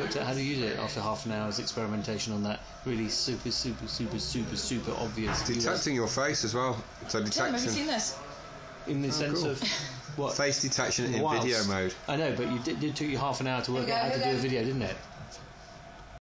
worked out how to use it after half an hour's experimentation on that really super obvious. Detecting your face as well. So detection. Have you seen this? In the sense cool. of what? Face detection in Whilst. video mode. I know, but it took you half an hour to work out how to do a video, didn't it?